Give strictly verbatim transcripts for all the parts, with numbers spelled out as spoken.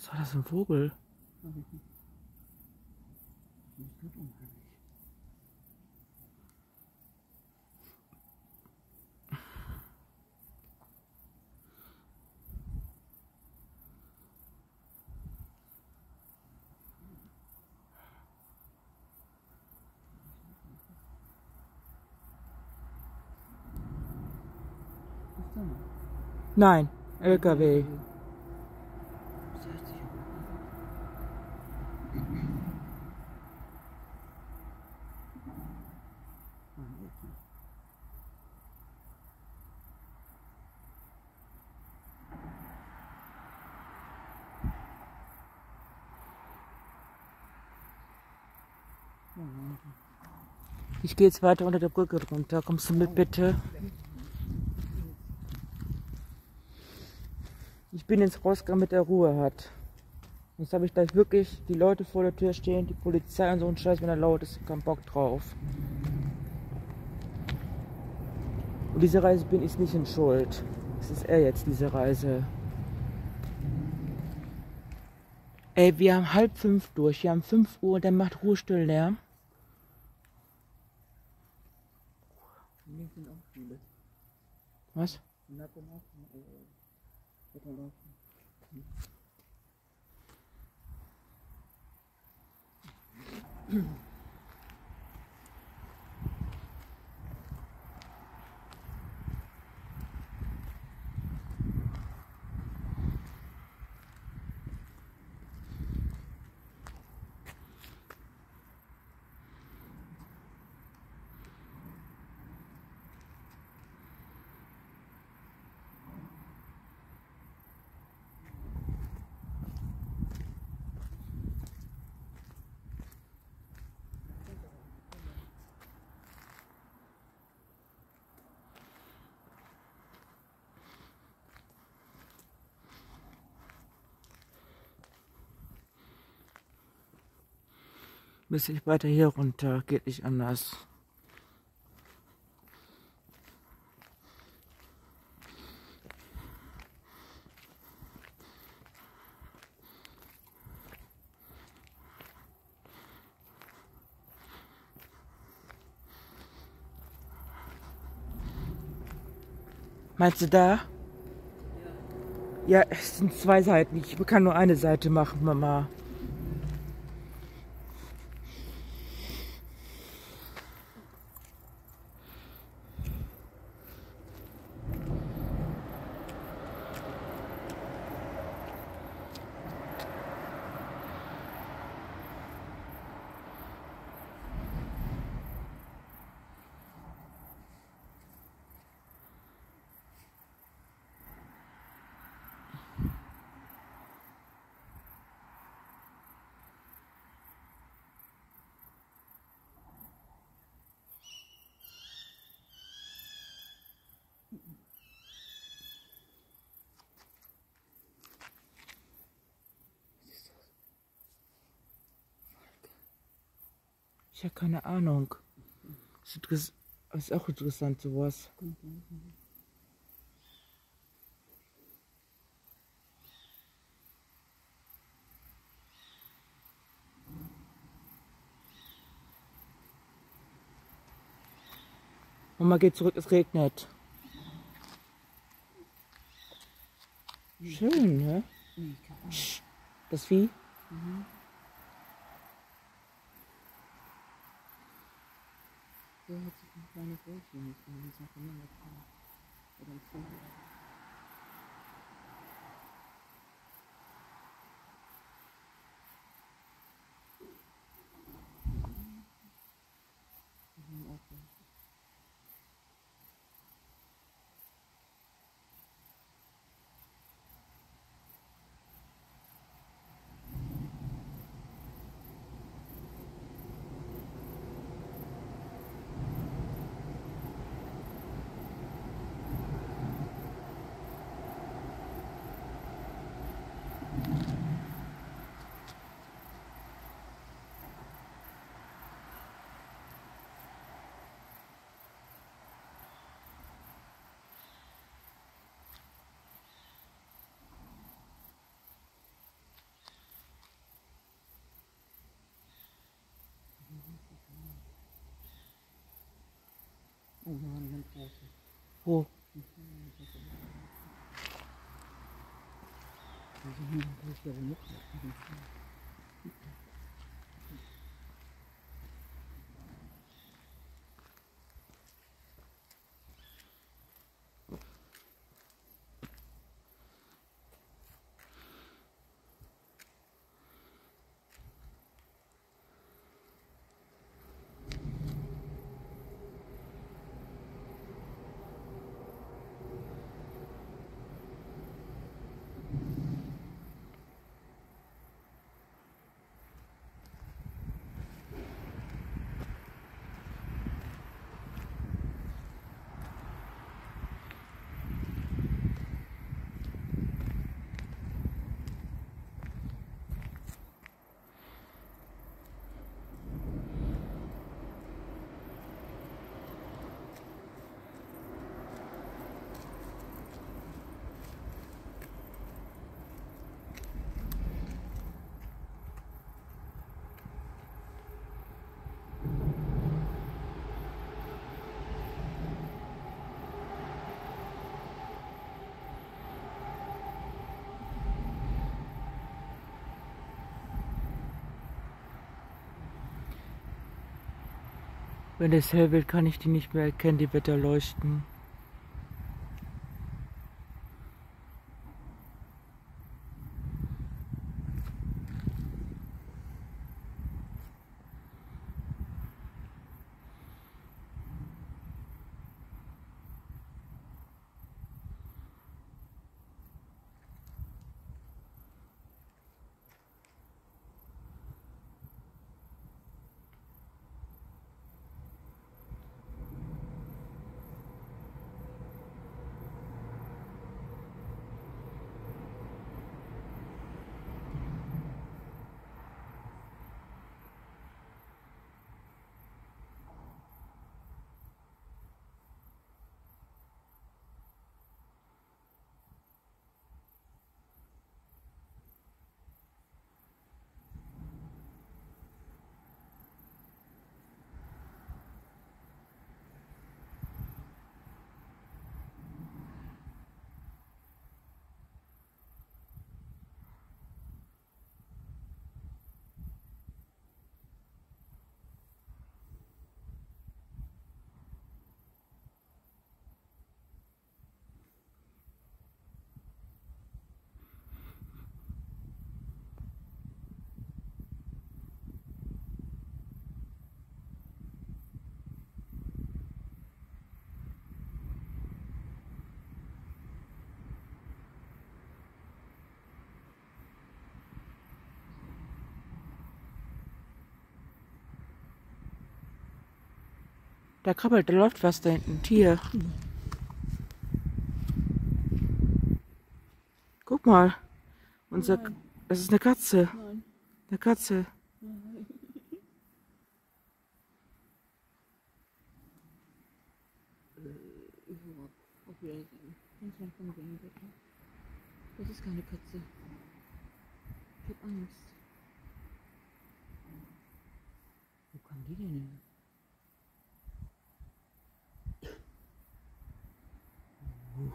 Was war das für ein Vogel? Nein, L K W. Ich gehe jetzt weiter unter der Brücke runter. Kommst du mit, bitte? Ich bin jetzt rausgegangen, mit der Ruhe hat. Jetzt habe ich gleich wirklich die Leute vor der Tür stehen, die Polizei und so ein Scheiß, wenn er laut ist, kein Bock drauf. Und diese Reise bin ich nicht in Schuld. Es ist er jetzt, diese Reise. Ey, wir haben halb fünf durch, wir haben fünf Uhr und der macht Ruhestilllerm. Was? Bis ich weiter hier runter, geht nicht anders. Meinst du da? Ja, es sind zwei Seiten. Ich kann nur eine Seite machen, Mama. Ich habe keine Ahnung. Das ist auch interessant, sowas. Mama geht zurück, es regnet. Schön, ne? Das Vieh? Mhm. Der hat sich ein kleines Röhrchen nicht mehr, das hat er mir oder ein Vogel. Oh, da war eine ganz große. Wo? Also hier kann ich ja wohl noch machen. Wenn es hell wird, kann ich die nicht mehr erkennen, die Wetterleuchten. Da krabbelt, da läuft was da hinten. Ein Tier. Guck mal. Unser, Nein. das ist eine Katze. Nein. Eine Katze. Nein. Auf Wiedersehen. Ganz langsam gehen, bitte. Das ist keine Katze. Ich hab Angst. Wo kam die denn hin? Uh.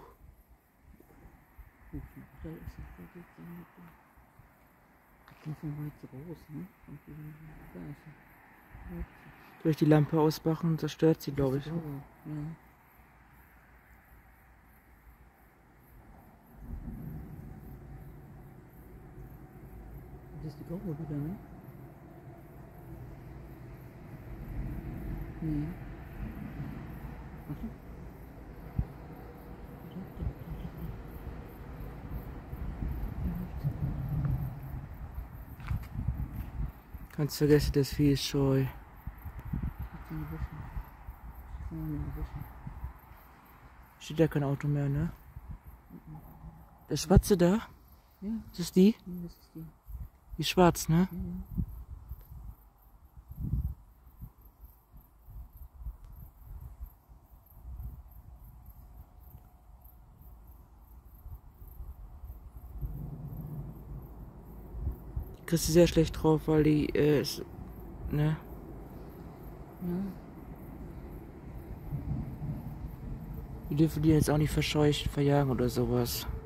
Uh, da ist es, da geht's dann mit dem. Die sind weit so groß, ne? Und die, da ist sie. Durch die Lampe ausmachen, zerstört sie, glaube ich. Ja. Das ist die Gaube wieder, ne? Nee. Warte. Kannst vergessen, das Vieh ist scheu. Steht da kein Auto mehr, ne? Der Schwarze da? Ja. Ist das die? Ja, das ist die. Die schwarz, ne? Ja. Die kriegst du sehr schlecht drauf, weil die, äh, ist, ne? Ja. Wir dürfen die jetzt auch nicht verscheuchen, verjagen oder sowas.